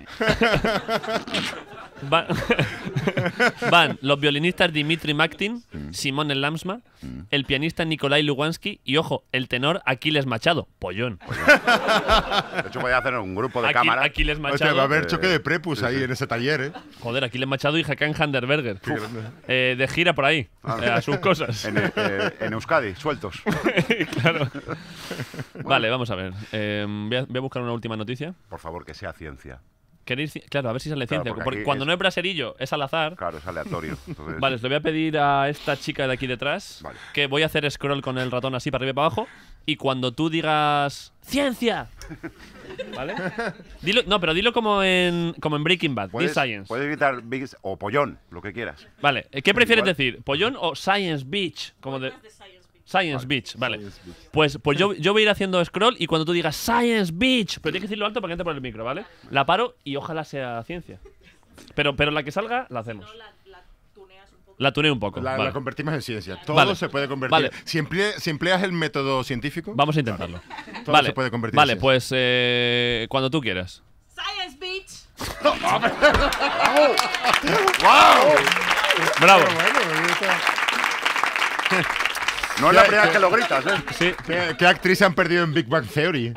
Va- Van los violinistas Dimitri Maktin, Simón El Lamsma, el pianista Nikolai Lugansky y, ojo, el tenor Aquiles Machado. Pollón. De hecho, voy a hacer un grupo de Aqui- cámara. Aquiles Hostia, Machado. va a haber choque de prepus ahí en ese taller, ¿eh? Joder, Aquiles Machado y Hakan Hardenberger. Eh, de gira por ahí, eh, a sus cosas. En, eh, en Euskadi, sueltos. Claro. Vale, vamos a ver. Eh, voy, a, voy a buscar una última noticia. Por favor, que sea ciencia. ¿Queréis ci- Claro, a ver si sale Claro, ciencia. porque Porque aquí cuando es- no es braserillo, es al azar. Claro, es aleatorio. Entonces, Vale, os lo voy a pedir a esta chica de aquí detrás Vale. que voy a hacer scroll con el ratón así para arriba y para abajo. Y cuando tú digas ¡Ciencia! ¿Vale? Dilo, no, pero dilo como en, como en Breaking Bad. Di puedes, Science. puedes gritar Big o pollón, lo que quieras. Vale, ¿qué prefieres Igual. decir? ¿Pollón o Science Beach? Como de de Science Beach. Science Beach, vale. Pues, pues yo, yo voy a ir haciendo scroll y cuando tú digas Science Beach, pero tienes que decirlo alto para que entre por el micro, ¿vale? La paro y ojalá sea ciencia. Pero, pero la que salga, la hacemos. No, la, la tuneas un poco. La tuneo un poco. La, vale. la convertimos en ciencia. Todo Vale. se puede convertir. Vale. Si, emple- si empleas el método científico, Vamos a intentarlo. todo vale, se puede convertir en vale ciencia. pues eh, cuando tú quieras. Science Beach. Bravo. No es la primera vez que lo gritas, ¿eh? Sí. ¿Qué, qué actriz han perdido en Big Bang Theory?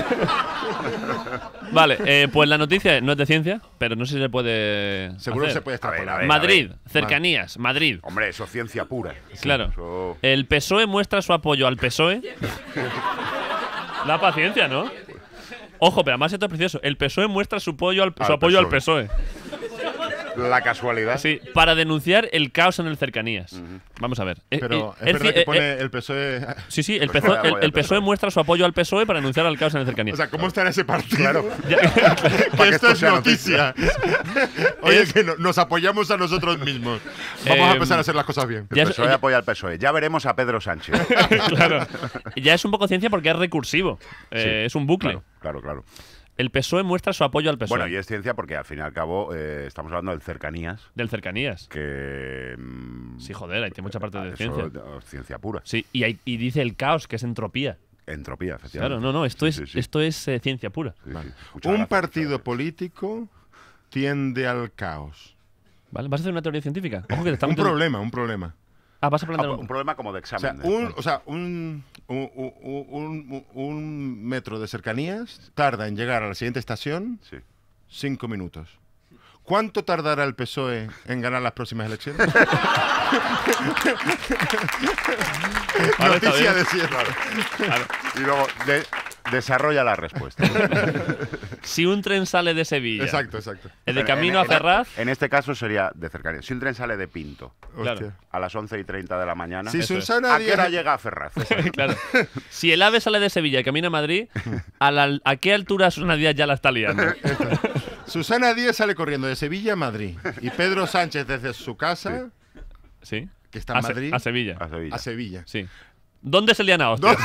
Vale, eh, pues la noticia no es de ciencia, pero no sé si se puede. Seguro hacer. se puede A ver, extrapolar. a ver. Madrid, cercanías, Madrid. Hombre, eso es ciencia pura. Claro. Eso- El P S O E muestra su apoyo al P S O E. La paciencia, ¿no? Ojo, pero además esto es precioso. El P S O E muestra su apoyo al, Al su apoyo al P P S O E. La casualidad. Sí, para denunciar el caos en el cercanías. Vamos a ver. Eh, Pero eh, es el verdad ci- que eh, pone eh, el P S O E. Sí, sí, el, Pues P S O E, vaya, el, vaya el P S O E P S O E. muestra su apoyo al P S O E para denunciar el caos en el cercanías. O sea, ¿cómo estará ese partido? Claro. Ya- que Para que esto esto es sea noticia. Oye, que no- nos apoyamos a nosotros mismos. Vamos a Em, empezar a hacer las cosas bien. Ya El es- P S O E ya- apoya al P S O E. Ya veremos a Pedro Sánchez. claro. Ya es un poco ciencia porque es recursivo. Eh, Sí, es un bucle. Claro, claro, claro. El P S O E muestra su apoyo al P S O E. Bueno, y es ciencia porque al fin y al cabo eh, estamos hablando del cercanías, Del cercanías. que... mm, Sí, joder, hay mucha parte de eso, ciencia. eh, ciencia pura. Sí, y, hay- y dice el caos, que es entropía. Entropía, efectivamente. Claro, no, no, esto Sí, es, sí, sí. Esto es eh, ciencia pura. Sí, sí. Muchas Un gracias, partido muchas político tiende al caos. ¿Vale? ¿Vas a hacer una teoría científica? Ojo que te estamos Un problema, un problema. Ah, vas a gracias. plantear Ah, un... un problema como de O sea, examen. un, o sea, un, un, un- un- un metro de cercanías tarda en llegar a la siguiente estación Sí. cinco minutos. ¿Cuánto tardará el P S O E en ganar las próximas elecciones? Vale, está Noticia bien. de cierre. Y luego de- desarrolla la respuesta. Si un tren sale de Sevilla, Exacto, exacto. es de En- camino en- a Ferraz, En este caso sería de cercanía. Si un tren sale de Pinto Claro. Hostia. a las once y treinta de la mañana, Si Eso es. Susana ¿a qué hora Díaz, llega a Ferraz? claro. Si el AVE sale de Sevilla y camina a Madrid, ¿a, la- ¿a qué altura Susana Díaz ya la está liando? Susana Díaz sale corriendo de Sevilla a Madrid y Pedro Sánchez desde su casa ¿Sí? Que está en a, Se- Madrid. a Sevilla. A Sevilla. a Sevilla. Sí. ¿Dónde se lían a hostias?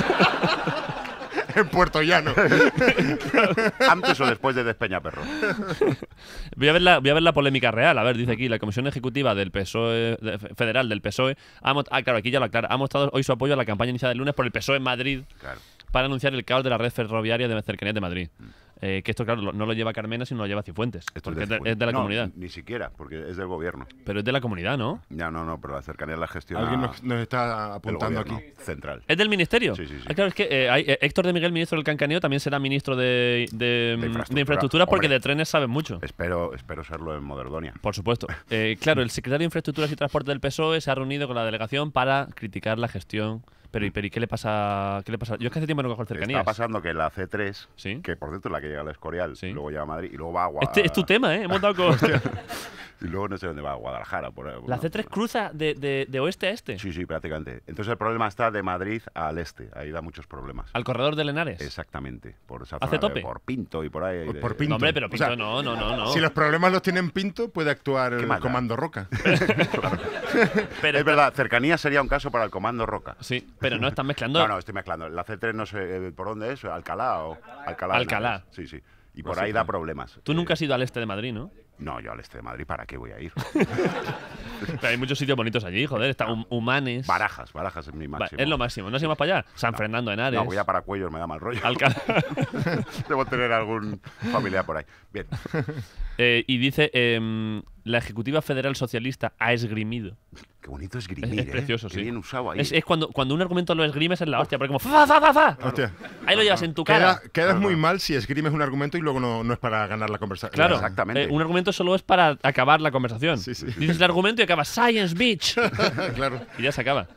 En Puerto Llano. Antes o después de Despeñaperro. Voy a, ver la, voy a ver la polémica real. A ver, dice aquí, la Comisión Ejecutiva del P S O E, de- Federal del P S O E, ha, mot- ah, claro, aquí ya lo aclara, ha mostrado hoy su apoyo a la campaña iniciada el lunes por el P S O E en Madrid Claro. para anunciar el caos de la red ferroviaria de cercanías de Madrid. Eh, que esto, claro, lo- no lo lleva Carmena, sino lo lleva Cifuentes. Esto porque es de, de, es de la no, comunidad. Ni siquiera, porque es del gobierno. Pero es de la comunidad, ¿no? Ya, no, no, pero la cercanía la gestiona Alguien nos, nos está el apuntando gobierno aquí. central. ¿Es del ministerio? Sí, sí, sí. Ah, claro, es que eh, hay- eh, Héctor de Miguel, ministro del Cancaneo, también será ministro de, de, mm, de infraestructura. infraestructura porque Hombre. de trenes saben mucho. Espero, espero serlo en Moderdonia. Por supuesto. Eh, claro, el secretario de Infraestructuras y Transporte del P S O E se ha reunido con la delegación para criticar la gestión. Pero, ¿y, pero, ¿y qué le pasa? ¿Qué le pasa? Yo es que hace tiempo no cojo el cercanías. Está pasando que la C tres, Sí. que por cierto es la que llega al Escorial, Sí. luego llega a Madrid y luego va a Guadalajara. Este es tu tema, ¿eh? Hemos dado con... Y luego no sé dónde va, a Guadalajara. Por ahí, La bueno. C tres cruza de, de, de oeste a este. Sí, sí, prácticamente. Entonces el problema está de Madrid al este. Ahí da muchos problemas. Al corredor de Lenares. Exactamente. Por esa ¿Hace zona de- tope? por Pinto y por ahí. Por- de- por Pinto. No, hombre, pero O Pinto sea, no, no, no, no. Si los problemas los tienen Pinto, puede actuar ¿Qué el más da? Comando Roca. Pero, Es verdad, cercanía sería un caso para el Comando Roca. Sí, pero no están mezclando. No, no, estoy mezclando. La C tres no sé eh, por dónde es, Alcalá o Alcalá. de Alcalá. Henares. Sí, sí. Y por No sé, ahí da claro. problemas. Tú Eh, nunca has ido al este de Madrid, ¿no? No, yo al este de Madrid, ¿para qué voy a ir? Pero hay muchos sitios bonitos allí, joder. Está Hum- Humanes. Barajas, Barajas es mi Va, máximo. es lo máximo. ¿No has ido más para allá? San Fernando de Henares. No, voy a para Cuellos, me da mal rollo. Alcalá. Debo tener algún familiar por ahí. Bien. Eh, y dice, em, la Ejecutiva Federal Socialista ha esgrimido. Qué bonito es Es, grimir, es ¿eh? precioso, Qué sí. bien usado ahí. Es, es cuando, cuando un argumento lo esgrimes es la hostia, pero como fa, fa, fa, fa. Hostia. Ahí lo llevas en tu cara. Queda- quedas muy mal si esgrimes un argumento y luego no, no es para ganar la conversación. Claro, Exactamente. eh, un argumento solo es para acabar la conversación. Sí, sí. Dices el argumento y acaba Science Beach claro. y ya se acaba.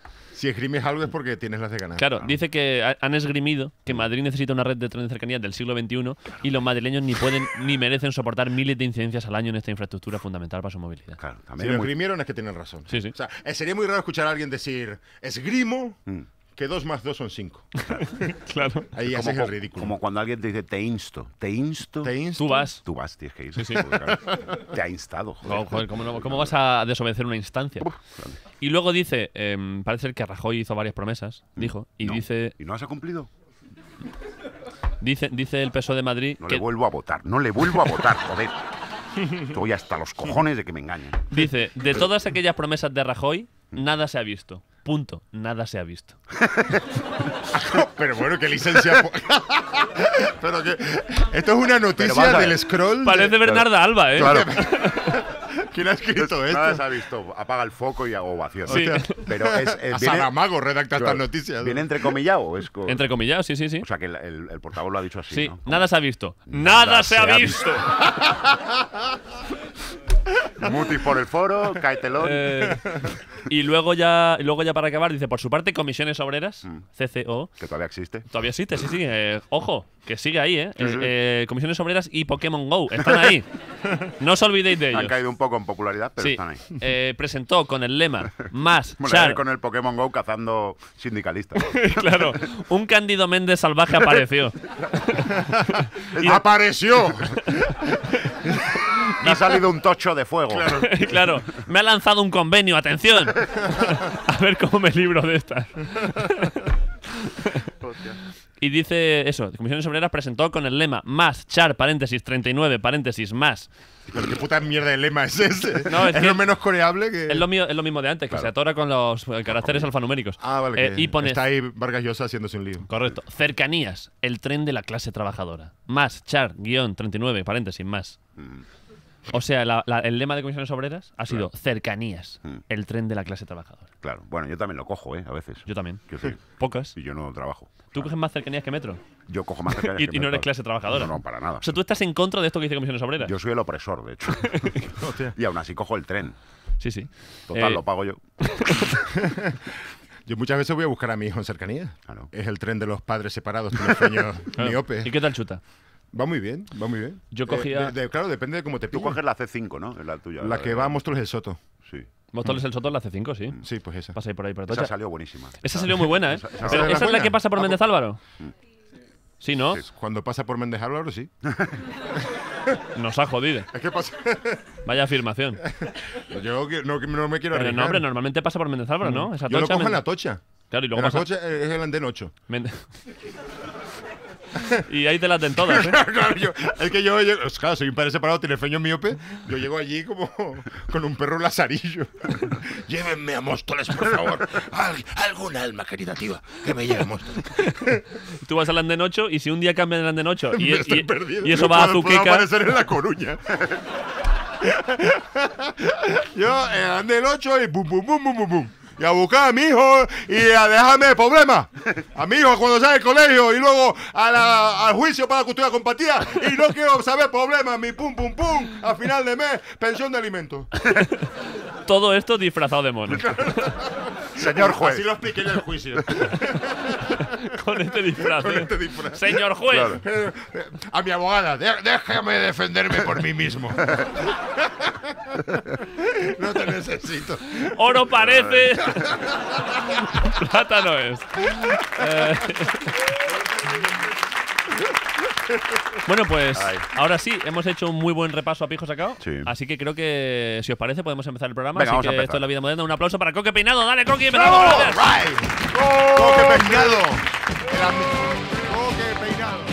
Si esgrimes algo es porque tienes las de ganar. Claro, dice que ha- han esgrimido que Madrid necesita una red de tren de cercanías del siglo veintiuno y los madrileños ni pueden ni merecen soportar miles de incidencias al año en esta infraestructura fundamental para su movilidad. Claro, Si también lo es muy- esgrimieron es que tienen razón. Sí, sí. O sea, eh, sería muy raro escuchar a alguien decir esgrimo Mm. que dos más dos son cinco. Claro. Ahí como, haces co- el ridículo. como cuando alguien te dice te insto, te insto, Te insto. Tú vas. tú vas, tienes que ir. Sí, sí. Porque, claro, te ha instado. Joder. No, joder, ¿cómo, no- cómo vas a desobedecer una instancia? Uf, grande. Y luego dice, em, parece ser que Rajoy hizo varias promesas, dijo, y No. dice, ¿Y no has cumplido? dice, dice el P S O E de Madrid No que le vuelvo a votar, no le vuelvo a votar, joder. Estoy hasta los cojones de que me engañen. dice, de todas aquellas promesas de Rajoy, nada se ha visto. Punto. Nada se ha visto. Pero bueno, qué licencia. Pero que esto es una Pero noticia vas a ver. del scroll. de- Parece Bernarda Alba, ¿eh? Claro. ¿Quién ha escrito Nada esto? se ha visto. Apaga el foco y hago ovación. Sí. Pero es. eh, A viene, Saramago redacta claro, estas noticias. ¿Viene entrecomillado o es co- Entre comillas, sí, sí, sí. O sea que el, el- el portavoz lo ha dicho así, Sí, ¿no? nada se ha visto. ¡Nada, se, ha visto! Mutis por el foro, cae telón. Eh, y luego ya, y luego ya para acabar, dice, por su parte, Comisiones Obreras, Mm. C C O, Que todavía existe. todavía existe, sí, sí. eh, ojo, que sigue ahí, ¿eh? Sí, sí. Eh, eh, Comisiones Obreras y Pokémon Go, están ahí. No os olvidéis de ellos. Han caído un poco en popularidad, pero Sí, están ahí. eh, presentó con el lema más Bueno, char, ayer con el Pokémon Go cazando sindicalistas. claro, un Cándido Méndez salvaje apareció. ¡Apareció! Me ha salido un tocho de fuego. Claro, me ha lanzado un convenio, atención. A ver cómo me libro de esta. Y dice eso, Comisiones Obreras presentó con el lema más char, paréntesis, treinta y nueve, paréntesis, más. Pero qué puta mierda de lema es ese. No, es es que- lo menos coreable que. Es lo, mío, es lo mismo de antes, que Claro. se atora con los eh, caracteres alfanuméricos. Ah, vale. Eh, que y pone, Está ahí Vargas Llosa haciéndose un lío. correcto, cercanías, el tren de la clase trabajadora. Más char, guión, treinta y nueve, paréntesis, más. Mm. O sea, la- la- el lema de Comisiones Obreras ha sido cercanías, Mm. el tren de la clase trabajadora. Claro. Bueno, yo también lo cojo, ¿eh? A veces. Yo también. Quiero decir, Pocas. y yo no trabajo. ¿Tú coges más cercanías que metro? Yo cojo más cercanías Y, que y no eres Metro. clase trabajadora. No, no, para nada. O sea, tú estás en contra de esto que dice Comisiones Obreras. Yo soy el opresor, de hecho. Y aún así cojo el tren. Sí, sí. Total, Eh, lo pago yo. Yo muchas veces voy a buscar a mi hijo en cercanía. Claro. Es el tren de los padres separados, tinerfeños claro. miope. ¿Y qué tal chuta? Va muy bien, va muy bien. Yo Eh, cogía- de- de- claro, depende de cómo te Tú pilles. coges la C cinco, ¿no? Es la tuya. La que de- va a Monstruos del Soto. Sí. Móstoles el Soto la C cinco, sí. Sí, pues esa. Pasa ahí por ahí, por Esa Atocha. salió buenísima. Esa salió muy buena, ¿eh? Esa- esa- Pero ¿Esa es la ¿esa es la buena? que pasa por Ah, Méndez pues- Álvaro? Sí, ¿no? Sí. Cuando pasa por Méndez Álvaro, sí. Nos ha jodido. Es que pasa. Vaya afirmación. Yo que- no, que no me quiero Pero arriesgar. no, hombre, normalmente pasa por Méndez Álvaro, ¿no? Esa Yo lo Atocha, cojo en Méndez- Atocha. Claro, y luego En pasa... Atocha es el andén ocho. Méndez- y ahí te las den todas, ¿eh? Claro, yo- es que yo, yo- claro, soy un padre separado, tinerfeño miope. Yo llego allí como con un perro lazarillo. Llévenme a Móstoles, por favor. Al- algún alma caritativa que me lleve a Móstoles. Tú vas al andén ocho y si un día cambian el andén ocho y, Me estoy y- perdiendo. y eso va a Puedo- puedo Zuqueca... aparecer en La Coruña. Yo en el andén ocho y pum, pum, pum, pum, pum, pum. Y a buscar a mi hijo y a dejarme de problemas. A mi hijo cuando sale del colegio y luego a la- al juicio para custodia compartida. Y no quiero saber problemas. Mi pum, pum, pum. A final de mes, pensión de alimentos. Todo esto disfrazado de mono. Señor juez. Así lo expliqué en el juicio. Con este disfraz. Con ¿eh? este disfraz. Señor juez. Claro. Eh, eh, A mi abogada, "Dé- déjame defenderme por mí mismo. No te necesito. Oro parece. Plata no es. Eh, Bueno, pues Ay. ahora sí, hemos hecho un muy buen repaso a Pijo Sacao. Sí. Así que creo que, si os parece, podemos empezar el programa. Venga, así vamos a que empezar. esto es La Vida Moderna. Un aplauso para Coque Peinado. Dale, Coque, empezamos. ¡Oh, Gracias. right! ¡Coque peinado! El ami- ¡Coque peinado!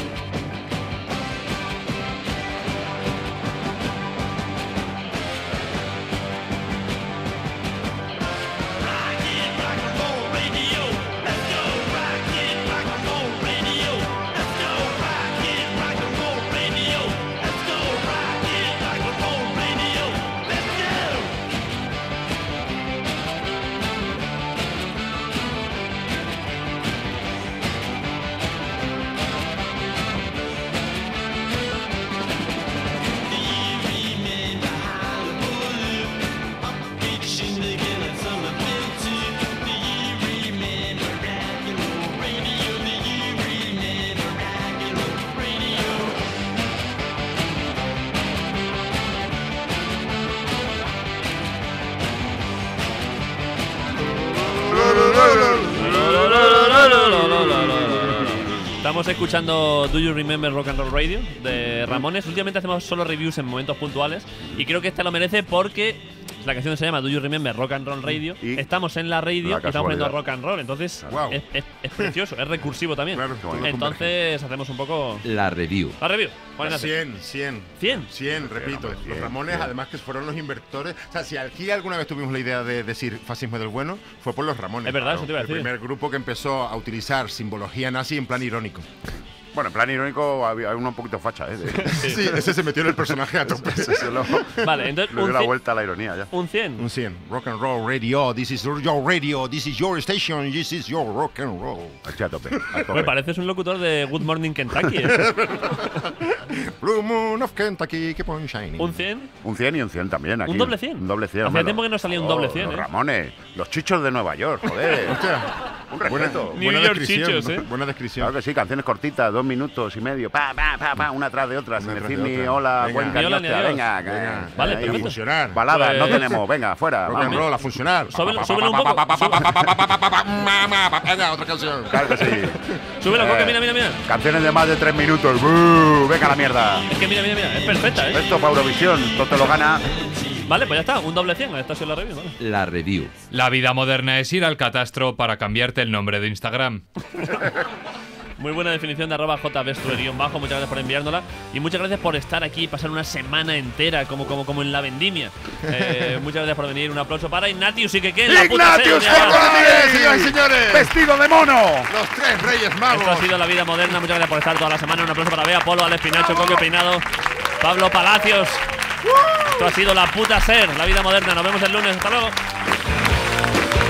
Estamos escuchando Do You Remember Rock and Roll Radio de Ramones. Últimamente hacemos solo reviews en momentos puntuales y creo que esta lo merece porque la canción se llama Do You Remember Rock and Roll Radio. Y estamos en la radio la y estamos poniendo casualidad. rock and roll. Entonces Wow. es, es- es precioso, es recursivo también. Claro, todo Entonces hacemos un poco La review. la review. Ponen así. cien, cien. ¿cien? cien, repito. hombre, cien, Los Ramones, cien. además que fueron los inversores. O sea, si aquí alguna vez tuvimos la idea de decir fascismo del bueno, fue por los Ramones. Es verdad, eso te iba a El decir. primer grupo que empezó a utilizar simbología nazi en plan irónico. Bueno, en plan irónico había uno un poquito facha, ¿eh? De- Sí, ese se metió en el personaje a tope. Ese se lo, Vale, entonces le dio un la cien. vuelta a la ironía ya. Un cien. Un cien. Rock and Roll Radio. This is your radio. This is your station. This is your rock and roll. Aquí a tope. A tope. Me pareces un locutor de Good Morning Kentucky. ¿eh? Blue Moon of Kentucky, keep on shining. Un cien. Un cien y un cien también aquí. ¿Un doble cien? Un doble cien. Hacía hombre, tiempo los- que no salía un oh, doble cien, Los ¿eh? Ramones. Los chichos de Nueva York, joder. Hostia. Un Buena, respeto. New buena York descripción. chichos, ¿eh? Buena descripción. Claro que sí, canciones cortitas, dos minutos y medio, pa, pa, pa, pa, una tras de otra, sin Una tras decir de ni otra. hola, Venga. Cuenca, Ni hola, ni ni hostia, adiós. venga, Venga. que- Vale, ahí, perfecto. A funcionar. Baladas no Pues- tenemos, venga, fuera. Rock and vamos. roll, a funcionar. Súbelo, súbelo un poco. Venga, otra canción. Claro que sí. Súbelo, Eh, Coque, mira, mira, mira. Canciones de más de tres minutos. ¡Bú! Venga a la mierda. Es que mira, mira, mira. Es perfecta, ¿eh? Esto para Eurovisión, todo te lo gana. Vale, pues ya está. Un doble cien. Esta ha sido la review, ¿vale? La review. La vida moderna es ir al catastro para cambiarte el nombre de Instagram. Muy buena definición de arroba jbestue-bajo. Muchas gracias por enviárnosla. Y muchas gracias por estar aquí y pasar una semana entera como, como, como en la vendimia. Eh, muchas gracias por venir. Un aplauso para Ignatius y que quede la puta ¡Ignatius serie. Farray! Señoras y señores. ¡Vestido de mono! Los tres Reyes Esto ha Magos. sido La Vida Moderna. Muchas gracias por estar toda la semana. Un aplauso para Bea, Polo, Alex Pinacho, Coque Peinado, Pablo Palacios. Esto ha sido La Puta Ser, La Vida Moderna. Nos vemos el lunes. Hasta luego.